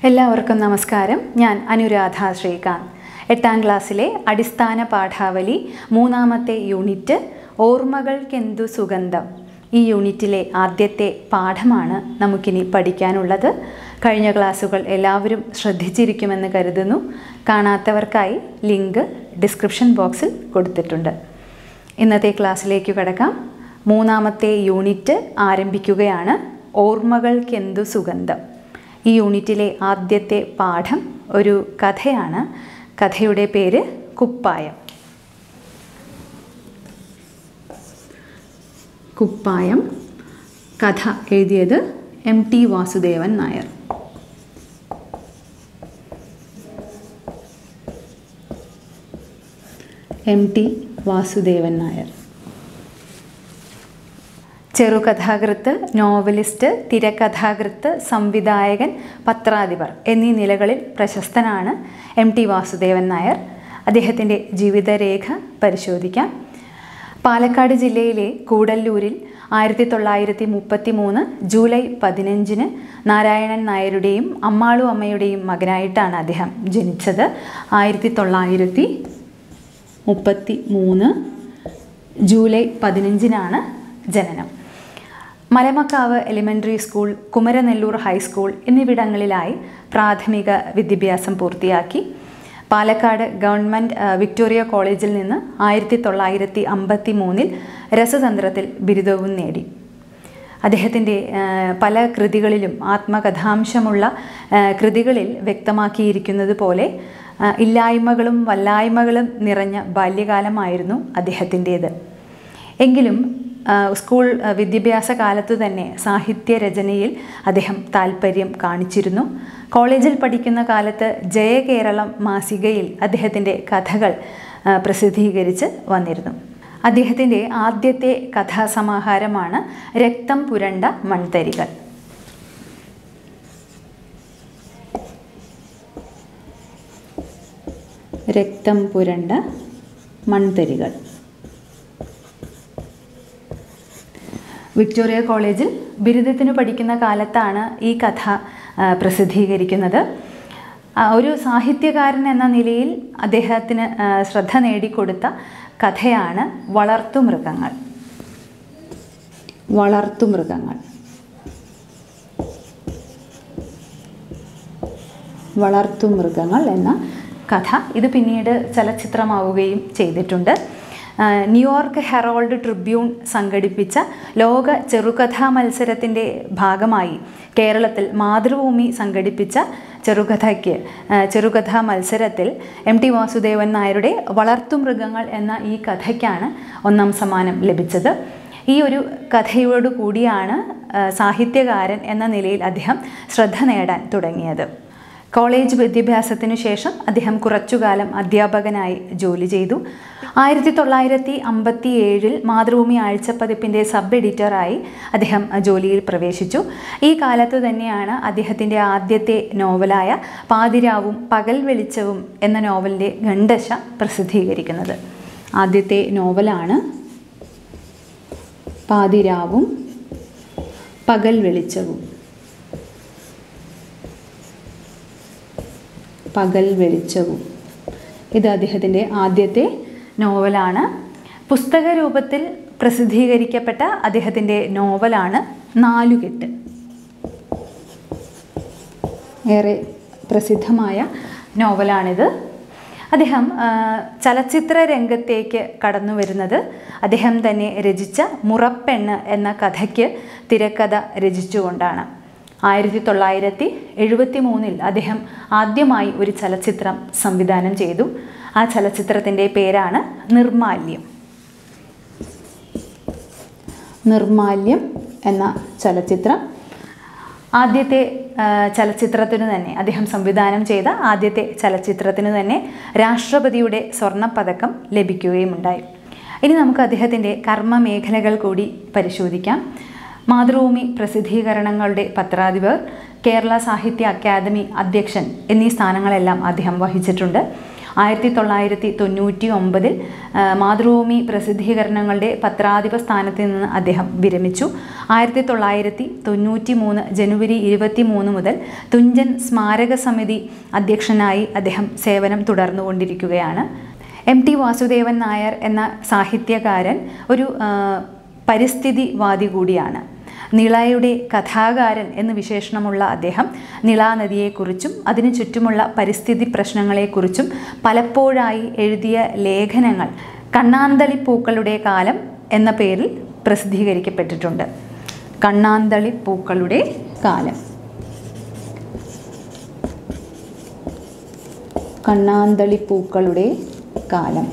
എല്ലാവർക്കും നമസ്കാരം. ഞാൻ അനുരാധ ശ്രീകാന്ത്. 8ാം ക്ലാസ്സിലെ അടിസ്ഥാന പാഠാവലി 3ാമത്തെ യൂണിറ്റ് ഓർമ്മകൾക്കെന്തു സുഗന്ധം. ഈ യൂണിറ്റിലെ ആദ്യത്തെ പാഠമാണ് നമുക്കിനി പഠിക്കാനുള്ളത്. കഴിഞ്ഞ ക്ലാസ്സുകൾ എല്ലാവരും ശ്രദ്ധിച്ചിരിക്കുമെന്ന് കരുതുന്നു. കാണാത്തവർക്കായി ലിങ്ക് ഡിസ്ക്രിപ്ഷൻ ബോക്സിൽ കൊടുത്തിട്ടുണ്ട്. ഇന്നത്തെ ക്ലാസ്സിലേക്ക് കടക്കാം. 3ാമത്തെ യൂണിറ്റ് ആരംഭിക്കുകയാണ്. ഓർമ്മകൾക്കെന്തു സുഗന്ധം. ഈ യൂണിറ്റിലെ ആദ്യത്തെ പാഠം ഒരു കഥയാണ്. കഥയുടെ പേര് കുപ്പായം. കുപ്പായം. കഥ എഴുതിയത് MT വാസുദേവൻ നായർ. MT വാസുദേവൻ നായർ ചെറുകഥാകൃത്ത്, നോവലിസ്റ്റ്, തിരക്കഥാകൃത്ത്, സംവിധായകൻ, പത്രാധിപർ എന്നീ നിലകളിൽ പ്രശസ്തനാണ് MT വാസുദേവൻ നായർ. അദ്ദേഹത്തിൻ്റെ ജീവിതരേഖ പരിശോധിക്കാം. പാലക്കാട് ജില്ലയിലെ കൂടല്ലൂരിൽ 1933 ജൂലൈ 15 നാരായണൻ നായരുടെയും അമ്മാളു അമ്മയുടെയും മകനായിട്ടാണ് അദ്ദേഹം ജനിച്ചത്. 1933 ജൂലൈ 15 ജനനം. Malamakkavu elementary school, Kumaranellur high school എന്നിവിടങ്ങളിലായി പ്രാഥമിക വിദ്യാഭ്യാസം പൂർത്തിയാക്കി. പാലക്കാട് ഗവൺമെൻറ് വിക്ടോറിയ കോളേജിൽ നിന്ന് 1953 രസതന്ത്രത്തിൽ ബിരുദവും നേടി. അദ്ദേഹത്തിൻ്റെ പല കൃതികളിലും ആത്മകഥാംശമുള്ള കൃതികളിൽ വ്യക്തമാക്കിയിരിക്കുന്നത് പോലെ ഇല്ലായ്മകളും വല്ലായ്മകളും നിറഞ്ഞ ബാല്യകാലമായിരുന്നു അദ്ദേഹത്തിൻ്റേത്. എങ്കിലും സ്കൂൾ വിദ്യാഭ്യാസ കാലത്തു തന്നെ സാഹിത്യരചനയിൽ അദ്ദേഹം താൽപ്പര്യം കാണിച്ചിരുന്നു. കോളേജിൽ പഠിക്കുന്ന കാലത്ത് ജയകേരളം മാസികയിൽ അദ്ദേഹത്തിൻ്റെ കഥകൾ പ്രസിദ്ധീകരിച്ച് വന്നിരുന്നു. അദ്ദേഹത്തിൻ്റെ ആദ്യത്തെ കഥാസമാഹാരമാണ് രക്തം പുരണ്ട മൺതരികൾ. രക്തം പുരണ്ട മൺതരികൾ. വിക്ടോറിയ കോളേജിൽ ബിരുദത്തിന് പഠിക്കുന്ന കാലത്താണ് ഈ കഥ പ്രസിദ്ധീകരിക്കുന്നത്. ഒരു സാഹിത്യകാരൻ എന്ന നിലയിൽ അദ്ദേഹത്തിന് ശ്രദ്ധ നേടിക്കൊടുത്ത കഥയാണ് വളർത്തുമൃഗങ്ങൾ. വളർത്തുമൃഗങ്ങൾ. വളർത്തുമൃഗങ്ങൾ എന്ന കഥ ഇത് പിന്നീട് ചലച്ചിത്രമാവുകയും ചെയ്തിട്ടുണ്ട്. ന്യൂയോർക്ക് ഹെറാൾഡ് ട്രിബ്യൂൺ സംഘടിപ്പിച്ച ലോക ചെറുകഥാ മത്സരത്തിൻ്റെ ഭാഗമായി കേരളത്തിൽ മാതൃഭൂമി സംഘടിപ്പിച്ച ചെറുകഥാ മത്സരത്തിൽ MT വാസുദേവൻ നായരുടെ വളർത്തുമൃഗങ്ങൾ എന്ന ഈ കഥയ്ക്കാണ് 1ാം സമ്മാനം ലഭിച്ചത്. ഈ ഒരു കഥയോടു കൂടിയാണ് സാഹിത്യകാരൻ എന്ന നിലയിൽ അദ്ദേഹം ശ്രദ്ധ നേടാൻ തുടങ്ങിയത്. കോളേജ് വിദ്യാഭ്യാസത്തിനു ശേഷം അദ്ദേഹം കുറച്ചുകാലം അധ്യാപകനായി ജോലി ചെയ്തു. 1957 മാതൃഭൂമി ആഴ്ചപ്പതിപ്പിൻ്റെ സബ് എഡിറ്ററായി അദ്ദേഹം ജോലിയിൽ പ്രവേശിച്ചു. ഈ കാലത്തു തന്നെയാണ് അദ്ദേഹത്തിൻ്റെ ആദ്യത്തെ നോവലായ പാതിരാവും പകൽ വെളിച്ചവും എന്ന നോവലിൻ്റെ ഖണ്ഡശ പ്രസിദ്ധീകരിക്കുന്നത്. ആദ്യത്തെ നോവലാണ് പാതിരാവും പകൽ വെളിച്ചവും. പകൽ വെളിച്ചവും ഇത് അദ്ദേഹത്തിൻ്റെ ആദ്യത്തെ നോവലാണ്. പുസ്തക രൂപത്തിൽ പ്രസിദ്ധീകരിക്കപ്പെട്ട അദ്ദേഹത്തിൻ്റെ നോവലാണ് നാലുകെട്ട്. ഏറെ പ്രസിദ്ധമായ നോവലാണിത്. അദ്ദേഹം ചലച്ചിത്ര രംഗത്തേക്ക് കടന്നു വരുന്നത് അദ്ദേഹം തന്നെ രചിച്ച മുറപ്പെണ്ണ് എന്ന കഥയ്ക്ക് തിരക്കഥ രചിച്ചുകൊണ്ടാണ്. 1973 അദ്ദേഹം ആദ്യമായി ഒരു ചലച്ചിത്രം സംവിധാനം ചെയ്തു. ആ ചലച്ചിത്രത്തിൻ്റെ പേരാണ് നിർമാല്യം. നിർമാല്യം എന്ന ചലച്ചിത്രം. ആദ്യത്തെ ചലച്ചിത്രത്തിനു തന്നെ അദ്ദേഹം സംവിധാനം ചെയ്ത ആദ്യത്തെ ചലച്ചിത്രത്തിനു തന്നെ രാഷ്ട്രപതിയുടെ സ്വർണ്ണപ്പതക്കം ലഭിക്കുകയുമുണ്ടായി. ഇനി നമുക്ക് അദ്ദേഹത്തിൻ്റെ കർമ്മമേഖലകൾ കൂടി പരിശോധിക്കാം. മാതൃഭൂമി പ്രസിദ്ധീകരണങ്ങളുടെ പത്രാധിപർ, കേരള സാഹിത്യ അക്കാദമി അധ്യക്ഷൻ എന്നീ സ്ഥാനങ്ങളെല്ലാം അദ്ദേഹം വഹിച്ചിട്ടുണ്ട്. 1999 മാതൃഭൂമി പ്രസിദ്ധീകരണങ്ങളുടെ പത്രാധിപ സ്ഥാനത്ത് നിന്ന് അദ്ദേഹം വിരമിച്ചു. 1993 ജനുവരി 23 മുതൽ തുഞ്ചൻ സ്മാരക സമിതി അധ്യക്ഷനായി അദ്ദേഹം സേവനം തുടർന്നുകൊണ്ടിരിക്കുകയാണ്. MT വാസുദേവൻ നായർ എന്ന സാഹിത്യകാരൻ ഒരു പരിസ്ഥിതിവാദി കൂടിയാണ്. നിളയുടെ കഥാകാരൻ എന്ന് വിശേഷണമുള്ള അദ്ദേഹം നിളാ നദിയെക്കുറിച്ചും അതിനു ചുറ്റുമുള്ള പരിസ്ഥിതി പ്രശ്നങ്ങളെക്കുറിച്ചും പലപ്പോഴായി എഴുതിയ ലേഖനങ്ങൾ കണ്ണാന്തളിപ്പൂക്കളുടെ കാലം എന്ന പേരിൽ പ്രസിദ്ധീകരിക്കപ്പെട്ടിട്ടുണ്ട്. കണ്ണാന്തളിപ്പൂക്കളുടെ കാലം. കണ്ണാന്തളിപ്പൂക്കളുടെ കാലം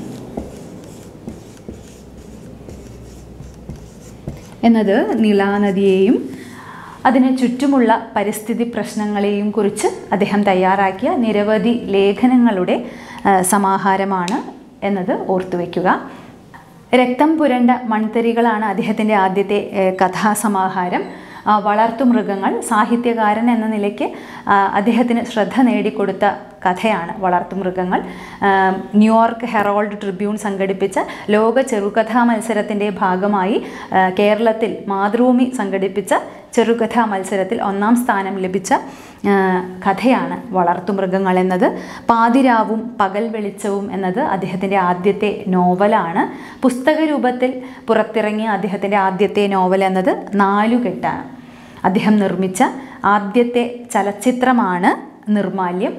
എന്നത് നിളാനദിയെയും അതിന് ചുറ്റുമുള്ള പരിസ്ഥിതി പ്രശ്നങ്ങളെയും കുറിച്ച് അദ്ദേഹം തയ്യാറാക്കിയ നിരവധി ലേഖനങ്ങളുടെ സമാഹാരമാണ് എന്നത് ഓർത്തുവെക്കുക. രക്തം പുരണ്ട മൺതരികളാണ് അദ്ദേഹത്തിൻ്റെ ആദ്യത്തെ കഥാസമാഹാരം. വളർത്തുമൃഗങ്ങൾ സാഹിത്യകാരൻ എന്ന നിലയ്ക്ക് അദ്ദേഹത്തിന് ശ്രദ്ധ നേടിക്കൊടുത്ത കഥയാണ് വളർത്തുമൃഗങ്ങൾ. ന്യൂയോർക്ക് ഹെറാൾഡ് ട്രിബ്യൂൺ സംഘടിപ്പിച്ച ലോക ചെറുകഥാ മത്സരത്തിൻ്റെ ഭാഗമായി കേരളത്തിൽ മാതൃഭൂമി സംഘടിപ്പിച്ച ചെറുകഥാ മത്സരത്തിൽ 1ാം സ്ഥാനം ലഭിച്ച കഥയാണ് വളർത്തുമൃഗങ്ങൾ എന്നത്. പാതിരാവും പകൽ വെളിച്ചവും എന്നത് അദ്ദേഹത്തിൻ്റെ ആദ്യത്തെ നോവലാണ്. പുസ്തക രൂപത്തിൽ പുറത്തിറങ്ങിയ അദ്ദേഹത്തിൻ്റെ ആദ്യത്തെ നോവൽ എന്നത് നാലുകെട്ടാണ്. അദ്ദേഹം നിർമ്മിച്ച ആദ്യത്തെ ചലച്ചിത്രമാണ് നിർമാല്യം.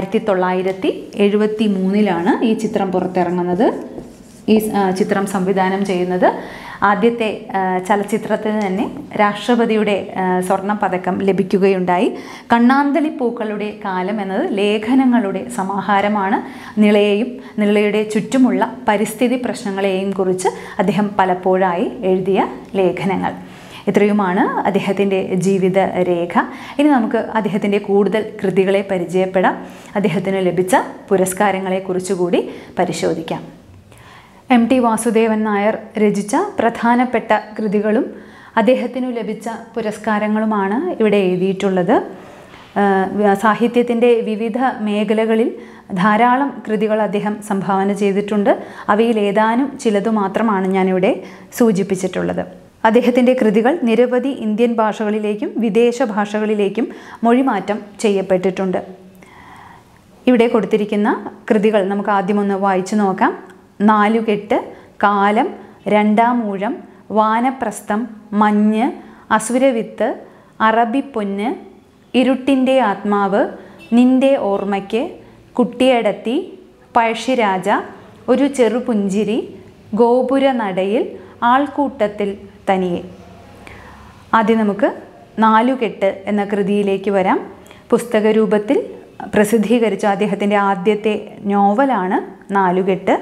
1973 ഈ ചിത്രം പുറത്തിറങ്ങുന്നത്. ഈ ചിത്രം സംവിധാനം ചെയ്യുന്നത് ആദ്യത്തെ ചലച്ചിത്രത്തിന് തന്നെ രാഷ്ട്രപതിയുടെ സ്വർണ്ണ പതക്കം ലഭിക്കുകയുണ്ടായി. കണ്ണാന്തളിപ്പൂക്കളുടെ കാലം എന്നത് ലേഖനങ്ങളുടെ സമാഹാരമാണ്. നിളയെയും നിളയുടെ ചുറ്റുമുള്ള പരിസ്ഥിതി പ്രശ്നങ്ങളെയും കുറിച്ച് അദ്ദേഹം പലപ്പോഴായി എഴുതിയ ലേഖനങ്ങൾ. ഇത്രയുമാണ് അദ്ദേഹത്തിൻ്റെ ജീവിത രേഖ. ഇനി നമുക്ക് അദ്ദേഹത്തിൻ്റെ കൂടുതൽ കൃതികളെ പരിചയപ്പെടാം. അദ്ദേഹത്തിന് ലഭിച്ച പുരസ്കാരങ്ങളെക്കുറിച്ചുകൂടി പരിശോധിക്കാം. MT വാസുദേവൻ നായർ രചിച്ച പ്രധാനപ്പെട്ട കൃതികളും അദ്ദേഹത്തിനു ലഭിച്ച പുരസ്കാരങ്ങളുമാണ് ഇവിടെ എഴുതിയിട്ടുള്ളത്. സാഹിത്യത്തിൻ്റെ വിവിധ മേഖലകളിൽ ധാരാളം കൃതികൾ അദ്ദേഹം സംഭാവന ചെയ്തിട്ടുണ്ട്. അവയിൽ ഏതാനും ചിലതു മാത്രമാണ് ഞാനിവിടെ സൂചിപ്പിച്ചിട്ടുള്ളത്. അദ്ദേഹത്തിൻ്റെ കൃതികൾ നിരവധി ഇന്ത്യൻ ഭാഷകളിലേക്കും വിദേശ ഭാഷകളിലേക്കും മൊഴിമാറ്റം ചെയ്യപ്പെട്ടിട്ടുണ്ട്. ഇവിടെ കൊടുത്തിരിക്കുന്ന കൃതികൾ നമുക്ക് ആദ്യമൊന്ന് വായിച്ചു നോക്കാം. നാലുകെട്ട്, കാലം, രണ്ടാം ഊഴം, വാനപ്രസ്ഥം, മഞ്ഞ്, അസുരവിത്ത്, അറബിപ്പൊന്ന്, ഇരുട്ടിൻ്റെ ആത്മാവ്, നിന്റെ ഓർമ്മയ്ക്ക്, കുട്ടിയടത്തി, പഴശ്ശിരാജ, ഒരു ചെറുപുഞ്ചിരി, ഗോപുരനടയിൽ, ആൾക്കൂട്ടത്തിൽ തനിയെ. ആദ്യം നമുക്ക് നാലുകെട്ട് എന്ന കൃതിയിലേക്ക് വരാം. പുസ്തക രൂപത്തിൽ പ്രസിദ്ധീകരിച്ച അദ്ദേഹത്തിൻ്റെ ആദ്യത്തെ നോവലാണ് നാലുകെട്ട്.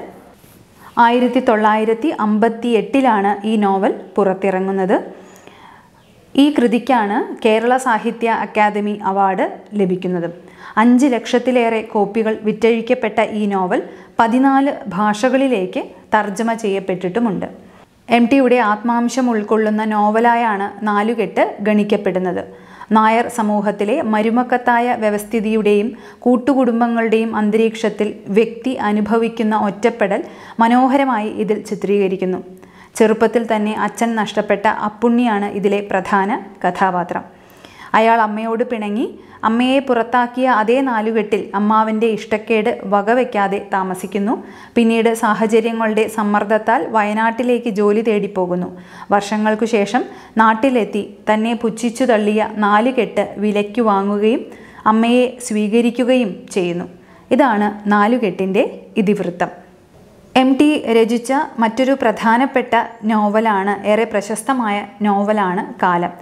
1958 ഈ നോവൽ പുറത്തിറങ്ങുന്നത്. ഈ കൃതിക്കാണ് കേരള സാഹിത്യ അക്കാദമി അവാർഡ് ലഭിക്കുന്നത്. 5 ലക്ഷത്തിലേറെ കോപ്പികൾ വിറ്റഴിക്കപ്പെട്ട ഈ നോവൽ 14 ഭാഷകളിലേക്ക് തർജ്ജമ ചെയ്യപ്പെട്ടിട്ടുമുണ്ട്. MTയുടെ ആത്മാംശം ഉൾക്കൊള്ളുന്ന നോവലായാണ് നാലുകെട്ട് ഗണിക്കപ്പെടുന്നത്. നായർ സമൂഹത്തിലെ മരുമക്കത്തായ വ്യവസ്ഥിതിയുടെയും കൂട്ടുകുടുംബങ്ങളുടെയും അന്തരീക്ഷത്തിൽ വ്യക്തി അനുഭവിക്കുന്ന ഒറ്റപ്പെടൽ മനോഹരമായി ഇതിൽ ചിത്രീകരിക്കുന്നു. ചെറുപ്പത്തിൽ തന്നെ അച്ഛൻ നഷ്ടപ്പെട്ട അപ്പുണ്ണിയാണ് ഇതിലെ പ്രധാന കഥാപാത്രം. അയാൾ അമ്മയോട് പിണങ്ങി അമ്മയെ പുറത്താക്കിയ അതേ നാലുകെട്ടിൽ അമ്മാവൻ്റെ ഇഷ്ടക്കേട് വകവയ്ക്കാതെ താമസിക്കുന്നു. പിന്നീട് സാഹചര്യങ്ങളുടെ സമ്മർദ്ദത്താൽ വയനാട്ടിലേക്ക് ജോലി തേടിപ്പോകുന്നു. വർഷങ്ങൾക്കു ശേഷം നാട്ടിലെത്തി തന്നെ പുച്ഛിച്ചു തള്ളിയ നാലുകെട്ട് വിലയ്ക്ക് വാങ്ങുകയും അമ്മയെ സ്വീകരിക്കുകയും ചെയ്യുന്നു. ഇതാണ് നാലുകെട്ടിൻ്റെ ഇതിവൃത്തം. MT രചിച്ച മറ്റൊരു പ്രധാനപ്പെട്ട നോവലാണ്, ഏറെ പ്രശസ്തമായ നോവലാണ് കാലം.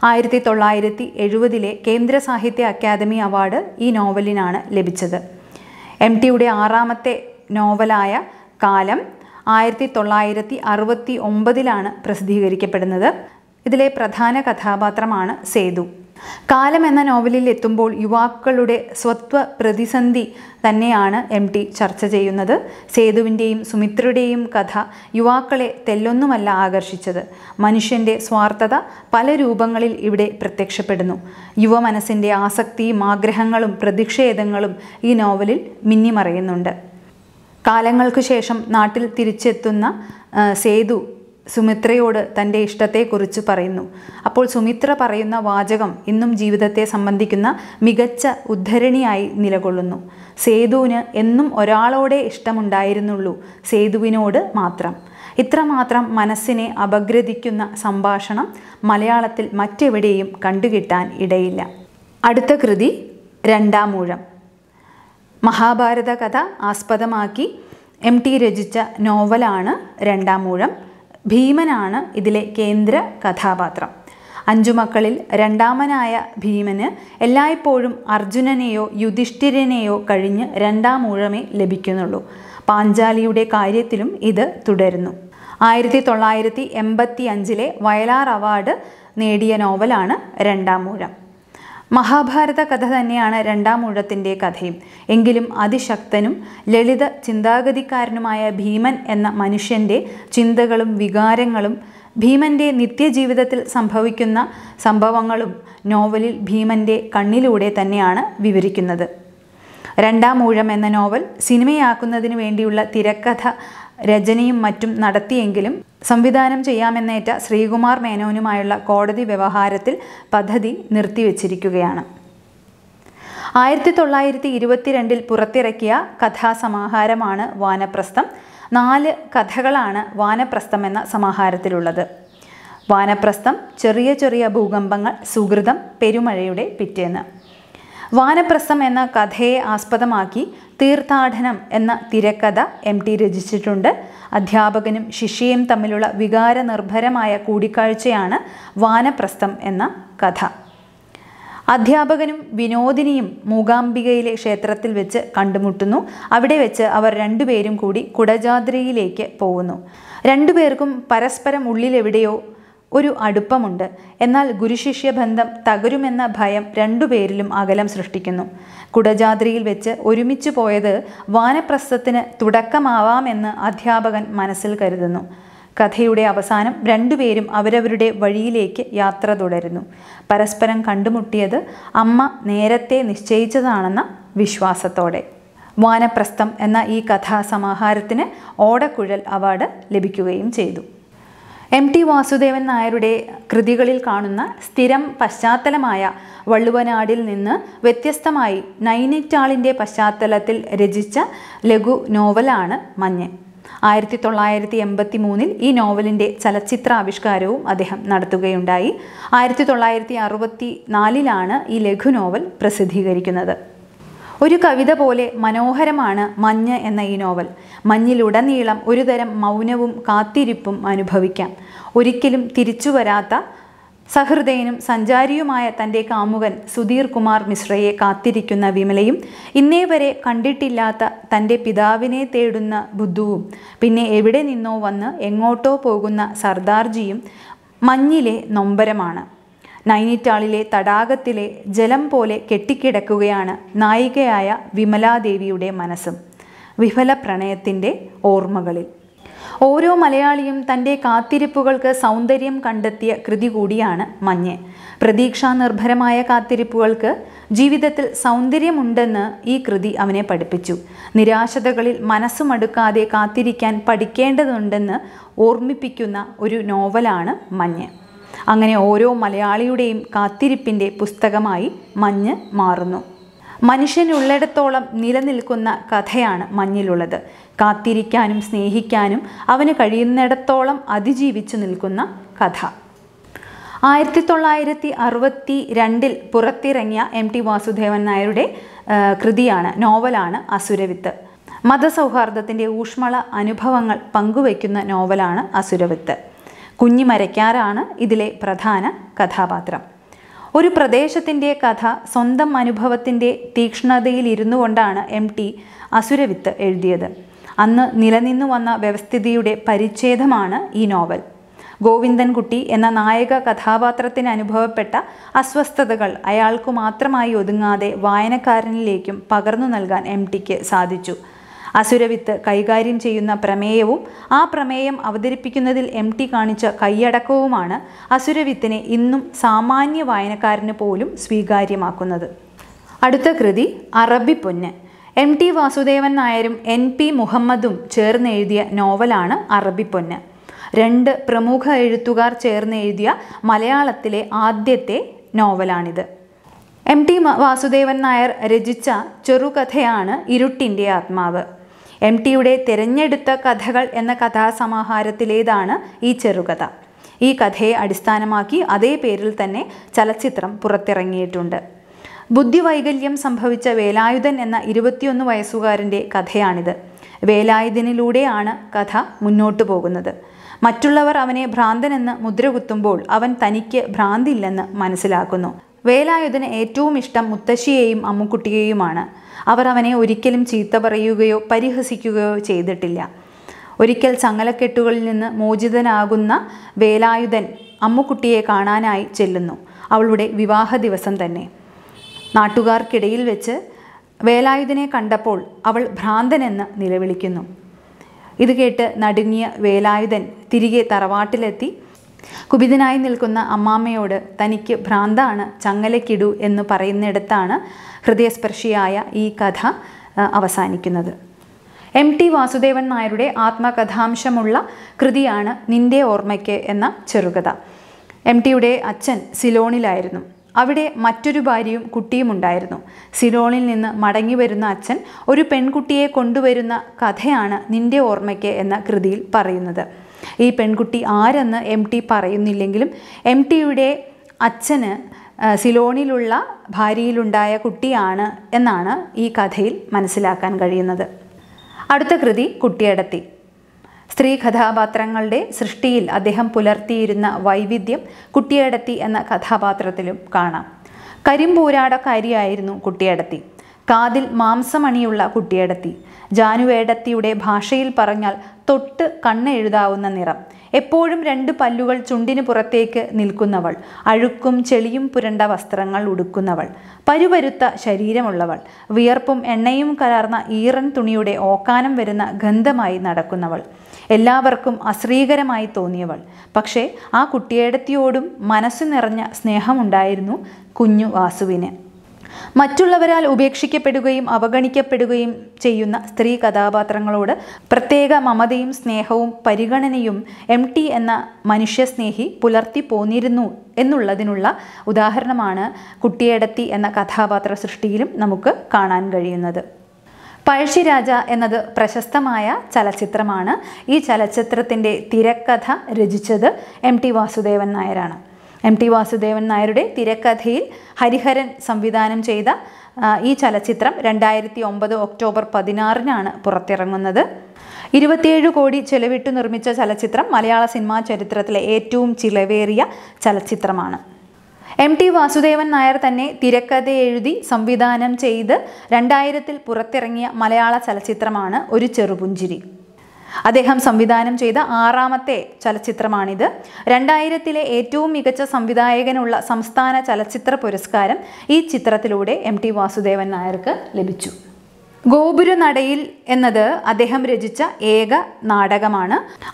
1970 കേന്ദ്ര സാഹിത്യ അക്കാദമി അവാർഡ് ഈ നോവലിനാണ് ലഭിച്ചത്. MTയുടെ 6ാമത്തെ നോവലായ കാലം 1969 പ്രസിദ്ധീകരിക്കപ്പെടുന്നത്. ഇതിലെ പ്രധാന കഥാപാത്രമാണ് സേതു. കാലം എന്ന നോവലിൽ എത്തുമ്പോൾ യുവാക്കളുടെ സ്വത്വ പ്രതിസന്ധി തന്നെയാണ് MT ചർച്ച ചെയ്യുന്നത്. സേതുവിൻ്റെയും സുമിത്രയുടെയും കഥ യുവാക്കളെ തെല്ലൊന്നുമല്ല ആകർഷിച്ചത്. മനുഷ്യൻ്റെ സ്വാർത്ഥത പല രൂപങ്ങളിൽ ഇവിടെ പ്രത്യക്ഷപ്പെടുന്നു. യുവമനസ്സിൻ്റെ ആസക്തിയും ആഗ്രഹങ്ങളും പ്രതിഷേധങ്ങളും ഈ നോവലിൽ മിന്നിമറയുന്നുണ്ട്. കാലങ്ങൾക്ക് ശേഷം നാട്ടിൽ തിരിച്ചെത്തുന്ന സേതു സുമിത്രയോട് തൻ്റെ ഇഷ്ടത്തെക്കുറിച്ച് പറയുന്നു. അപ്പോൾ സുമിത്ര പറയുന്ന വാചകം ഇന്നും ജീവിതത്തെ സംബന്ധിക്കുന്ന മികച്ച ഉദ്ധരണിയായി നിലകൊള്ളുന്നു. സേതുവിന് എന്നും ഒരാളോടെ ഇഷ്ടമുണ്ടായിരുന്നുള്ളൂ, സേതുവിനോട് മാത്രം. ഇത്രമാത്രം മനസ്സിനെ അപഗ്രഥിക്കുന്ന സംഭാഷണം മലയാളത്തിൽ മറ്റെവിടെയും കണ്ടുകിട്ടാൻ ഇടയില്ല. അടുത്ത കൃതി രണ്ടാമൂഴം. മഹാഭാരത കഥ ആസ്പദമാക്കി MT രചിച്ച നോവലാണ് രണ്ടാമൂഴം. ഭീമനാണ് ഇതിലെ കേന്ദ്ര കഥാപാത്രം. 5 മക്കളിൽ രണ്ടാമനായ ഭീമന് എല്ലായ്പ്പോഴും അർജുനനെയോ യുധിഷ്ഠിരനെയോ കഴിഞ്ഞ് രണ്ടാമൂഴമേ ലഭിക്കുന്നുള്ളൂ. പാഞ്ചാലിയുടെ കാര്യത്തിലും ഇത് തുടരുന്നു. 1985 വയലാർ അവാർഡ് നേടിയ നോവലാണ് രണ്ടാമൂഴം. മഹാഭാരത കഥ തന്നെയാണ് രണ്ടാമൂഴത്തിൻ്റെ കഥയും. എങ്കിലും അതിശക്തനും ലളിത ചിന്താഗതിക്കാരനുമായ ഭീമൻ എന്ന മനുഷ്യൻ്റെ ചിന്തകളും വികാരങ്ങളും ഭീമൻ്റെ നിത്യജീവിതത്തിൽ സംഭവിക്കുന്ന സംഭവങ്ങളും നോവലിൽ ഭീമൻ്റെ കണ്ണിലൂടെ തന്നെയാണ് വിവരിക്കുന്നത്. രണ്ടാമൂഴം എന്ന നോവൽ സിനിമയാക്കുന്നതിന് വേണ്ടിയുള്ള തിരക്കഥ രചനയും മറ്റും നടത്തിയെങ്കിലും സംവിധാനം ചെയ്യാമെന്നേറ്റ ശ്രീകുമാർ മേനോനുമായുള്ള കോടതി വ്യവഹാരത്തിൽ പദ്ധതി നിർത്തിവെച്ചിരിക്കുകയാണ്. 1922 പുറത്തിറക്കിയ കഥാസമാഹാരമാണ് വാനപ്രസ്ഥം. 4 കഥകളാണ് വാനപ്രസ്ഥം എന്ന സമാഹാരത്തിലുള്ളത്. വാനപ്രസ്ഥം, ചെറിയ ചെറിയ ഭൂകമ്പങ്ങൾ, സുഹൃതം, പെരുമഴയുടെ പിറ്റേന്ന്. വാനപ്രസ്ഥം എന്ന കഥയെ ആസ്പദമാക്കി തീർത്ഥാടനം എന്ന തിരക്കഥ MT രചിച്ചിട്ടുണ്ട്. അധ്യാപകനും ശിഷ്യയും തമ്മിലുള്ള വികാരനിർഭരമായ കൂടിക്കാഴ്ചയാണ് വാനപ്രസ്ഥം എന്ന കഥ. അധ്യാപകനും വിനോദിനിയും മൂകാംബികയിലെ ക്ഷേത്രത്തിൽ വെച്ച് കണ്ടുമുട്ടുന്നു. അവിടെ വെച്ച് അവർ രണ്ടുപേരും കൂടി കുടജാദ്രിയിലേക്ക് പോകുന്നു. രണ്ടുപേർക്കും പരസ്പരം ഉള്ളിലെവിടെയോ ഒരു അടുപ്പമുണ്ട്. എന്നാൽ ഗുരുശിഷ്യ ബന്ധം തകരുമെന്ന ഭയം രണ്ടുപേരിലും അകലം സൃഷ്ടിക്കുന്നു. കുടജാദ്രിയിൽ വെച്ച് ഒരുമിച്ച് പോയത് വാനപ്രസ്ഥത്തിന് തുടക്കമാവാമെന്ന് അധ്യാപകൻ മനസ്സിൽ കരുതുന്നു. കഥയുടെ അവസാനം രണ്ടുപേരും അവരവരുടെ വഴിയിലേക്ക് യാത്ര തുടരുന്നു. പരസ്പരം കണ്ടുമുട്ടിയത് അമ്മ നേരത്തെ നിശ്ചയിച്ചതാണെന്ന വിശ്വാസത്തോടെ. വാനപ്രസ്ഥം എന്ന ഈ കഥാസമാഹാരത്തിന് ഓടക്കുഴൽ അവാർഡ് ലഭിക്കുകയും ചെയ്തു. MT വാസുദേവൻ നായരുടെ കൃതികളിൽ കാണുന്ന സ്ഥിരം പശ്ചാത്തലമായ വള്ളുവനാടിൽ നിന്ന് വ്യത്യസ്തമായി നൈനിറ്റാളിൻ്റെ പശ്ചാത്തലത്തിൽ രചിച്ച ലഘു നോവലാണ് മഞ്ഞ്. 1983 ഈ നോവലിൻ്റെ ചലച്ചിത്രാവിഷ്കാരവും അദ്ദേഹം നടത്തുകയുണ്ടായി. 1964 ഈ ലഘു നോവൽ പ്രസിദ്ധീകരിക്കുന്നത്. ഒരു കവിത പോലെ മനോഹരമാണ് മഞ്ഞ് എന്ന ഈ നോവൽ. മഞ്ഞിലുടനീളം ഒരുതരം മൗനവും കാത്തിരിപ്പും അനുഭവിക്കാം. ഒരിക്കലും തിരിച്ചു വരാത്ത സഹൃദയനും സഞ്ചാരിയുമായ തൻ്റെ കാമുകൻ സുധീർ കുമാർ മിശ്രയെ കാത്തിരിക്കുന്ന വിമലയും, ഇന്നേ വരെ കണ്ടിട്ടില്ലാത്ത തൻ്റെ പിതാവിനെ തേടുന്ന ബുദ്ധുവും, പിന്നെ എവിടെ നിന്നോ വന്ന് എങ്ങോട്ടോ പോകുന്ന സർദാർജിയും മഞ്ഞിലെ നൊമ്പരമാണ്. നൈനിറ്റാളിലെ തടാകത്തിലെ ജലം പോലെ കെട്ടിക്കിടക്കുകയാണ് നായികയായ വിമലാദേവിയുടെ മനസ്സും വിഫല പ്രണയത്തിൻ്റെ ഓർമ്മകളിൽ. ഓരോ മലയാളിയും തൻ്റെ കാത്തിരിപ്പുകൾക്ക് സൗന്ദര്യം കണ്ടെത്തിയ കൃതി കൂടിയാണ് മഞ്ഞ്. പ്രതീക്ഷാനിർഭരമായ കാത്തിരിപ്പുകൾക്ക് ജീവിതത്തിൽ സൗന്ദര്യമുണ്ടെന്ന് ഈ കൃതി അവനെ പഠിപ്പിച്ചു. നിരാശതകളിൽ മനസ്സുമടുക്കാതെ കാത്തിരിക്കാൻ പഠിക്കേണ്ടതുണ്ടെന്ന് ഓർമ്മിപ്പിക്കുന്ന ഒരു നോവലാണ് മഞ്ഞ്. അങ്ങനെ ഓരോ മലയാളിയുടെയും കാത്തിരിപ്പിൻ്റെ പുസ്തകമായി മഞ്ഞ് മാറുന്നു. മനുഷ്യനുള്ളിടത്തോളം നിലനിൽക്കുന്ന കഥയാണ് മഞ്ഞിലുള്ളത്. കാത്തിരിക്കാനും സ്നേഹിക്കാനും അവന് കഴിയുന്നിടത്തോളം അതിജീവിച്ചു നിൽക്കുന്ന കഥ. 1962 പുറത്തിറങ്ങിയ MT വാസുദേവൻ നായരുടെ നോവലാണ് അസുരവിത്ത്. മതസൗഹാർദ്ദത്തിൻ്റെ ഊഷ്മള അനുഭവങ്ങൾ പങ്കുവയ്ക്കുന്ന നോവലാണ് അസുരവിത്ത്. കുഞ്ഞിമരയ്ക്കാറാണ് ഇതിലെ പ്രധാന കഥാപാത്രം. ഒരു പ്രദേശത്തിൻ്റെ കഥ സ്വന്തം അനുഭവത്തിൻ്റെ തീക്ഷ്ണതയിലിരുന്നു കൊണ്ടാണ് MT അസുരവിത്ത് എഴുതിയത്. അന്ന് നിലനിന്നു വന്ന വ്യവസ്ഥിതിയുടെ പരിച്ഛേദമാണ് ഈ നോവൽ. ഗോവിന്ദൻകുട്ടി എന്ന നായക കഥാപാത്രത്തിന് അനുഭവപ്പെട്ട അസ്വസ്ഥതകൾ അയാൾക്കു മാത്രമായി ഒതുങ്ങാതെ വായനക്കാരനിലേക്കും പകർന്നു നൽകാൻ MTക്ക് സാധിച്ചു. അസുരവിത്ത് കൈകാര്യം ചെയ്യുന്ന പ്രമേയവും ആ പ്രമേയം അവതരിപ്പിക്കുന്നതിൽ MT കാണിച്ച കൈയടക്കവുമാണ് അസുരവിത്തിനെ ഇന്നും സാമാന്യ വായനക്കാരന് പോലും സ്വീകാര്യമാക്കുന്നത്. അടുത്ത കൃതി അറബിപ്പൊന്ന്. MT വാസുദേവൻ നായരും NP മുഹമ്മദും ചേർന്നെഴുതിയ നോവലാണ് അറബിപ്പൊന്ന്. 2 പ്രമുഖ എഴുത്തുകാർ ചേർന്നെഴുതിയ മലയാളത്തിലെ ആദ്യത്തെ നോവലാണിത്. MT വാസുദേവൻ നായർ രചിച്ച ചെറുകഥയാണ് ഇരുട്ടിൻ്റെ ആത്മാവ്. MTയുടെ തിരഞ്ഞെടുത്ത കഥകൾ എന്ന കഥാസമാഹാരത്തിലേതാണ് ഈ ചെറുകഥ. ഈ കഥയെ അടിസ്ഥാനമാക്കി അതേ പേരിൽ തന്നെ ചലച്ചിത്രം പുറത്തിറങ്ങിയിട്ടുണ്ട്. ബുദ്ധിവൈകല്യം സംഭവിച്ച വേലായുധൻ എന്ന 21 വയസ്സുകാരൻ്റെ കഥയാണിത്. വേലായുധനിലൂടെയാണ് കഥ മുന്നോട്ടു പോകുന്നത്. മറ്റുള്ളവർ അവനെ ഭ്രാന്തനെന്ന് മുദ്രകുത്തുമ്പോൾ അവൻ തനിക്ക് ഭ്രാന്തില്ലെന്ന് മനസ്സിലാക്കുന്നു. വേലായുധന് ഏറ്റവും ഇഷ്ടം മുത്തശ്ശിയെയും അമ്മുക്കുട്ടിയെയുമാണ്. അവർ അവനെ ഒരിക്കലും ചീത്ത പറയുകയോ പരിഹസിക്കുകയോ ചെയ്തിട്ടില്ല. ഒരിക്കൽ ചങ്ങലക്കെട്ടുകളിൽ നിന്ന് മോചിതനാകുന്ന വേലായുധൻ അമ്മുക്കുട്ടിയെ കാണാനായി ചെല്ലുന്നു. അവളുടെ വിവാഹ ദിവസം തന്നെ. നാട്ടുകാർക്കിടയിൽ വെച്ച് വേലായുധനെ കണ്ടപ്പോൾ അവൾ ഭ്രാന്തനെന്ന് നിലവിളിക്കുന്നു. ഇത് കേട്ട് നടുങ്ങിയ വേലായുധൻ തിരികെ തറവാട്ടിലെത്തി കുപിതനായി നിൽക്കുന്ന അമ്മാമ്മയോട് തനിക്ക് ഭ്രാന്താണ്, ചങ്ങലക്കിടു എന്ന് പറയുന്നിടത്താണ് ഹൃദയസ്പർശിയായ ഈ കഥ അവസാനിക്കുന്നത്. MT വാസുദേവൻ നായരുടെ ആത്മകഥാംശമുള്ള കൃതിയാണ് നിന്റെ ഓർമ്മയ്ക്ക് എന്ന ചെറുകഥ. MTയുടെ അച്ഛൻ സിലോണിലായിരുന്നു. അവിടെ മറ്റൊരു ഭാര്യയും കുട്ടിയും ഉണ്ടായിരുന്നു. സിലോണിൽ നിന്ന് മടങ്ങി വരുന്ന അച്ഛൻ ഒരു പെൺകുട്ടിയെ കൊണ്ടുവരുന്ന കഥയാണ് നിന്റെ ഓർമ്മയ്ക്ക് എന്ന കൃതിയിൽ പറയുന്നത്. ഈ പെൺകുട്ടി ആരെന്ന് MT പറയുന്നില്ലെങ്കിലും MTയുടെ അച്ഛന് സിലോണിലുള്ള ഭാര്യയിലുണ്ടായ കുട്ടിയാണ് എന്നാണ് ഈ കഥയിൽ മനസ്സിലാക്കാൻ കഴിയുന്നത്. അടുത്ത കൃതി കുട്ടിയടത്തി. സ്ത്രീ കഥാപാത്രങ്ങളുടെ സൃഷ്ടിയിൽ അദ്ദേഹം പുലർത്തിയിരുന്ന വൈവിധ്യം കുട്ടിയടത്തി എന്ന കഥാപാത്രത്തിലും കാണാം. കരിമ്പൂരാടക്കാരിയായിരുന്നു കുട്ടിയടത്തി. കാതിൽ മാംസമണിയുള്ള കുട്ടിയടത്തി. ജാനുവേടത്തിയുടെ ഭാഷയിൽ പറഞ്ഞാൽ തൊട്ട് കണ്ണെഴുതാവുന്ന നിറം. എപ്പോഴും 2 പല്ലുകൾ ചുണ്ടിന് പുറത്തേക്ക് നിൽക്കുന്നവൾ. അഴുക്കും ചെളിയും പുരണ്ട വസ്ത്രങ്ങൾ ഉടുക്കുന്നവൾ. പരുപരുത്ത ശരീരമുള്ളവൾ. വിയർപ്പും എണ്ണയും കലർന്ന ഈറൻ തുണിയുടെ ഓക്കാനം വരുന്ന ഗന്ധമായി നടക്കുന്നവൾ. എല്ലാവർക്കും അശ്രീകരമായി തോന്നിയവൾ. പക്ഷേ ആ കുട്ടിയേടത്തിയോടും മനസ്സു നിറഞ്ഞ സ്നേഹമുണ്ടായിരുന്നു കുഞ്ഞു വാസുവിന്. മറ്റുള്ളവരാൽ ഉപേക്ഷിക്കപ്പെടുകയും അവഗണിക്കപ്പെടുകയും ചെയ്യുന്ന സ്ത്രീ കഥാപാത്രങ്ങളോട് പ്രത്യേക മമതയും സ്നേഹവും പരിഗണനയും MT എന്ന മനുഷ്യസ്നേഹി പുലർത്തി പോന്നിരുന്നു എന്നുള്ളതിനുള്ള ഉദാഹരണമാണ് കുട്ടിയടത്തി എന്ന കഥാപാത്ര സൃഷ്ടിയിലും നമുക്ക് കാണാൻ കഴിയുന്നത്. പഴശ്ശിരാജ എന്നത് പ്രശസ്തമായ ചലച്ചിത്രമാണ്. ഈ ചലച്ചിത്രത്തിൻ്റെ തിരക്കഥ രചിച്ചത് MT വാസുദേവൻ നായരാണ്. MT വാസുദേവൻ നായരുടെ തിരക്കഥയിൽ ഹരിഹരൻ സംവിധാനം ചെയ്ത ഈ ചലച്ചിത്രം 2009 ഒക്ടോബർ 16 പുറത്തിറങ്ങുന്നത്. 27 കോടി ചെലവിട്ടു നിർമ്മിച്ച ചലച്ചിത്രം മലയാള സിനിമാ ചരിത്രത്തിലെ ഏറ്റവും ചിലവേറിയ ചലച്ചിത്രമാണ്. MT വാസുദേവൻ നായർ തന്നെ തിരക്കഥ എഴുതി സംവിധാനം ചെയ്ത് 2000 പുറത്തിറങ്ങിയ മലയാള ചലച്ചിത്രമാണ് ഒരു ചെറുപുഞ്ചിരി. അദ്ദേഹം സംവിധാനം ചെയ്ത 6ാമത്തെ ചലച്ചിത്രമാണിത്. 2000 ഏറ്റവും മികച്ച സംവിധായകനുള്ള സംസ്ഥാന ചലച്ചിത്ര പുരസ്കാരം ഈ ചിത്രത്തിലൂടെ MT വാസുദേവൻ നായർക്ക് ലഭിച്ചു. ഗോപുരനടയിൽ എന്നത് അദ്ദേഹം രചിച്ച ഏക നാടകമാണ്.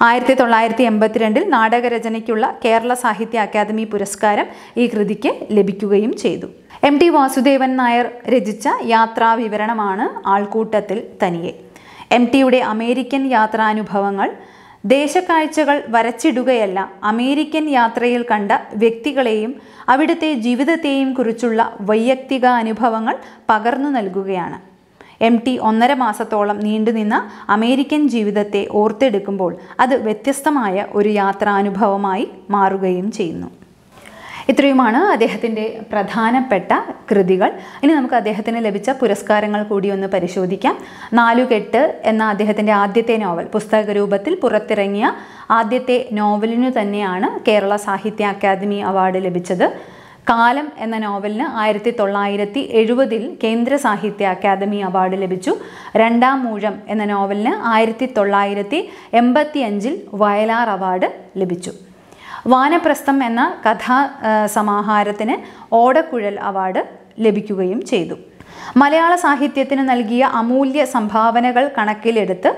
1982 നാടകരചനയ്ക്കുള്ള കേരള സാഹിത്യ അക്കാദമി പുരസ്കാരം ഈ കൃതിക്ക് ലഭിക്കുകയും ചെയ്തു. MT വാസുദേവൻ നായർ രചിച്ച യാത്രാവിവരണമാണ് ആൾക്കൂട്ടത്തിൽ തനിയെ. MTയുടെ അമേരിക്കൻ യാത്രാനുഭവങ്ങൾ ദേശക്കാഴ്ചകൾ വരച്ചിടുകയല്ല, അമേരിക്കൻ യാത്രയിൽ കണ്ട വ്യക്തികളെയും അവിടുത്തെ ജീവിതത്തെയും കുറിച്ചുള്ള വൈയക്തിക അനുഭവങ്ങൾ പകർന്നു നൽകുകയാണ്. MT 1.5 മാസത്തോളം നീണ്ടുനിന്ന അമേരിക്കൻ ജീവിതത്തെ ഓർത്തെടുക്കുമ്പോൾ അത് വ്യത്യസ്തമായ ഒരു യാത്രാനുഭവമായി മാറുകയും ചെയ്യുന്നു. ഇത്രയുമാണ് അദ്ദേഹത്തിൻ്റെ പ്രധാനപ്പെട്ട കൃതികൾ. ഇനി നമുക്ക് അദ്ദേഹത്തിന് ലഭിച്ച പുരസ്കാരങ്ങൾ കൂടി ഒന്ന് പരിശോധിക്കാം. 4 കെട്ട് എന്ന അദ്ദേഹത്തിൻ്റെ ആദ്യത്തെ നോവൽ, പുസ്തക രൂപത്തിൽ പുറത്തിറങ്ങിയ ആദ്യത്തെ നോവലിനു തന്നെയാണ് കേരള സാഹിത്യ അക്കാദമി അവാർഡ് ലഭിച്ചത്. കാലം എന്ന നോവലിന് 1970 കേന്ദ്ര സാഹിത്യ അക്കാദമി അവാർഡ് ലഭിച്ചു. രണ്ടാം മൂഴം എന്ന നോവലിന് 1985 വയലാർ അവാർഡ് ലഭിച്ചു. വാനപ്രസ്ഥം എന്ന കഥാ സമാഹാരത്തിന് ഓടക്കുഴൽ അവാർഡ് ലഭിക്കുകയും ചെയ്തു. മലയാള സാഹിത്യത്തിന് നൽകിയ അമൂല്യ സംഭാവനകൾ കണക്കിലെടുത്ത്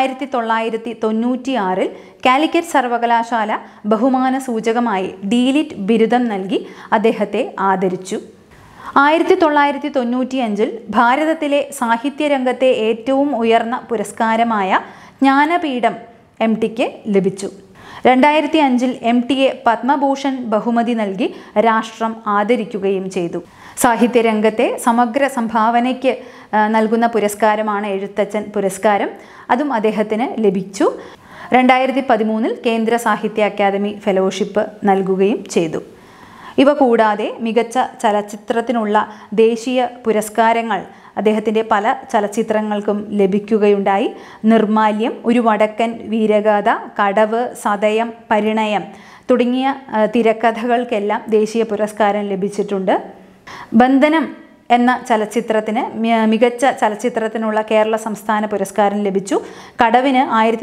1996 കാലിക്കറ്റ് സർവകലാശാല ബഹുമാന സൂചകമായി ഡീലിറ്റ് ബിരുദം നൽകി അദ്ദേഹത്തെ ആദരിച്ചു. 1995 ഭാരതത്തിലെ സാഹിത്യരംഗത്തെ ഏറ്റവും ഉയർന്ന പുരസ്കാരമായ ജ്ഞാനപീഠം MTക്ക് ലഭിച്ചു. 2005 MTയെ പത്മഭൂഷൺ ബഹുമതി നൽകി രാഷ്ട്രം ആദരിക്കുകയും ചെയ്തു. സാഹിത്യരംഗത്തെ സമഗ്ര സംഭാവനയ്ക്ക് നൽകുന്ന പുരസ്കാരമാണ് എഴുത്തച്ഛൻ പുരസ്കാരം. അതും അദ്ദേഹത്തിന് ലഭിച്ചു. 2013 കേന്ദ്ര സാഹിത്യ അക്കാദമി ഫെലോഷിപ്പ് നൽകുകയും ചെയ്തു. ഇവ കൂടാതെ മികച്ച ചലച്ചിത്രത്തിനുള്ള ദേശീയ പുരസ്കാരങ്ങൾ അദ്ദേഹത്തിൻ്റെ പല ചലച്ചിത്രങ്ങൾക്കും ലഭിക്കുകയുണ്ടായി. നിർമാല്യം, ഒരു വടക്കൻ വീരഗാഥ, കടവ്, സതയം, പരിണയം തുടങ്ങിയ തിരക്കഥകൾക്കെല്ലാം ദേശീയ പുരസ്കാരം ലഭിച്ചിട്ടുണ്ട്. ബന്ധനം എന്ന ചലച്ചിത്രത്തിന് മികച്ച ചലച്ചിത്രത്തിനുള്ള കേരള സംസ്ഥാന പുരസ്കാരം ലഭിച്ചു. കടവിന്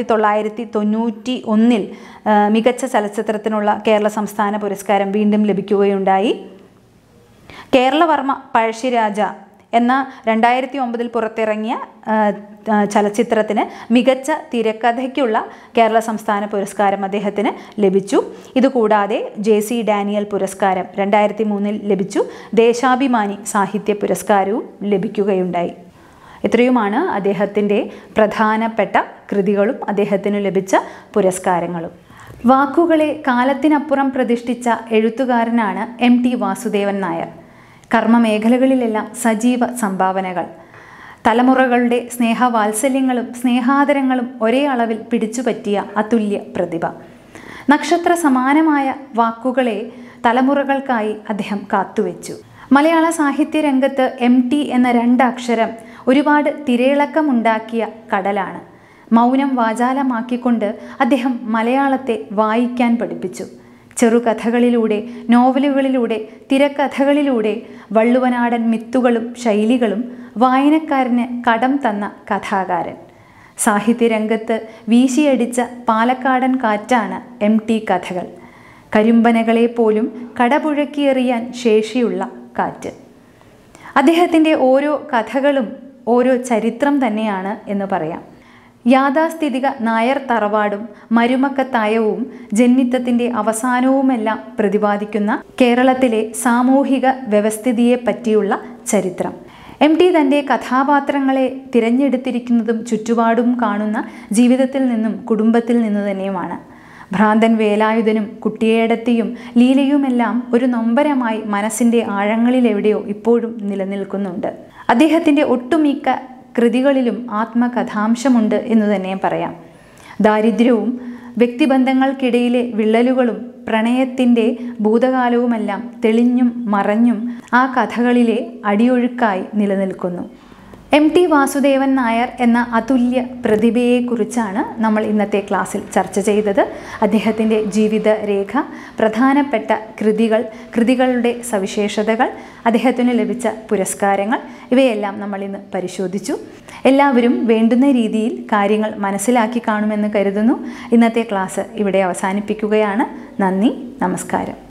1991 മികച്ച ചലച്ചിത്രത്തിനുള്ള കേരള സംസ്ഥാന പുരസ്കാരം വീണ്ടും ലഭിക്കുകയുണ്ടായി. കേരളവർമ്മ പഴശ്ശിരാജ എന്ന 2009 പുറത്തിറങ്ങിയ ചലച്ചിത്രത്തിന് മികച്ച തിരക്കഥയ്ക്കുള്ള കേരള സംസ്ഥാന പുരസ്കാരം അദ്ദേഹത്തിന് ലഭിച്ചു. ഇതുകൂടാതെ JC ഡാനിയൽ പുരസ്കാരം 2003 ലഭിച്ചു. ദേശാഭിമാനി സാഹിത്യ പുരസ്കാരവും ലഭിക്കുകയുണ്ടായി. ഇത്രയുമാണ് അദ്ദേഹത്തിൻ്റെ പ്രധാനപ്പെട്ട കൃതികളും അദ്ദേഹത്തിന് ലഭിച്ച പുരസ്കാരങ്ങളും. വാക്കുകളെ കാലത്തിനപ്പുറം പ്രതിഷ്ഠിച്ച എഴുത്തുകാരനാണ് MT വാസുദേവൻ നായർ. കർമ്മമേഖലകളിലെല്ലാം സജീവ സംഭാവനകൾ. തലമുറകളുടെ സ്നേഹവാത്സല്യങ്ങളും സ്നേഹാദരങ്ങളും ഒരേ അളവിൽ പിടിച്ചുപറ്റിയ അതുല്യ പ്രതിഭ. നക്ഷത്ര സമാനമായ വാക്കുകളെ തലമുറകൾക്കായി അദ്ദേഹം കാത്തുവെച്ചു. മലയാള സാഹിത്യ രംഗത്ത് MT എന്ന 2 അക്ഷരം ഒരുപാട് തിരയിളക്കമുണ്ടാക്കിയ കടലാണ്. മൗനം വാചാലമാക്കിക്കൊണ്ട് അദ്ദേഹം മലയാളത്തെ വായിക്കാൻ പഠിപ്പിച്ചു. ചെറുകഥകളിലൂടെ, നോവലുകളിലൂടെ, തിരക്കഥകളിലൂടെ വള്ളുവനാടൻ മിത്തുകളും ശൈലികളും വായനക്കാരന് കടം തന്ന കഥാകാരൻ. സാഹിത്യരംഗത്ത് വീശിയടിച്ച പാലക്കാടൻ കാറ്റാണ് MT കഥകൾ. കരിമ്പനകളെ പോലും കടപുഴക്കിയെറിയാൻ ശേഷിയുള്ള കാറ്റ്. അദ്ദേഹത്തിൻ്റെ ഓരോ കഥകളും ഓരോ ചരിത്രം തന്നെയാണ് എന്ന് പറയാം. യാഥാസ്ഥിതിക നായർ തറവാടും മരുമക്കത്തായവും ജന്മിത്തത്തിൻ്റെ അവസാനവുമെല്ലാം പ്രതിപാദിക്കുന്ന കേരളത്തിലെ സാമൂഹിക വ്യവസ്ഥിതിയെ പറ്റിയുള്ള ചരിത്രം. MT തൻ്റെ കഥാപാത്രങ്ങളെ തിരഞ്ഞെടുത്തിരിക്കുന്നതും ചുറ്റുപാടും കാണുന്ന ജീവിതത്തിൽ നിന്നും കുടുംബത്തിൽ നിന്നു തന്നെയുമാണ്. ഭ്രാന്തൻ വേലായുധനും കുട്ടിയേടത്തിയും ലീലയുമെല്ലാം ഒരു നൊമ്പരമായി മനസ്സിൻ്റെ ആഴങ്ങളിലെവിടെയോ ഇപ്പോഴും നിലനിൽക്കുന്നുണ്ട്. അദ്ദേഹത്തിൻ്റെ ഒട്ടുമിക്ക കൃതികളിലും ആത്മകഥാംശമുണ്ട് എന്ന് തന്നെ പറയാം. ദാരിദ്ര്യവും വ്യക്തിബന്ധങ്ങൾക്കിടയിലെ വിള്ളലുകളും പ്രണയത്തിൻ്റെ ഭൂതകാലവുമെല്ലാം തെളിഞ്ഞും മറഞ്ഞും ആ കഥകളിലെ അടിയൊഴുക്കായി നിലനിൽക്കുന്നു. MT വാസുദേവൻ നായർ എന്ന അതുല്യ പ്രതിഭയെക്കുറിച്ചാണ് നമ്മൾ ഇന്നത്തെ ക്ലാസ്സിൽ ചർച്ച ചെയ്തത്. അദ്ദേഹത്തിൻ്റെ ജീവിതരേഖ, പ്രധാനപ്പെട്ട കൃതികളുടെ സവിശേഷതകൾ, അദ്ദേഹത്തിന് ലഭിച്ച പുരസ്കാരങ്ങൾ ഇവയെല്ലാം നമ്മൾ ഇന്ന് പരിശോധിച്ചു. എല്ലാവരും വേണ്ടുന്ന രീതിയിൽ കാര്യങ്ങൾ മനസ്സിലാക്കി കാണുമെന്ന് കരുതുന്നു. ഇന്നത്തെ ക്ലാസ് ഇവിടെ അവസാനിപ്പിക്കുകയാണ്. നന്ദി, നമസ്കാരം.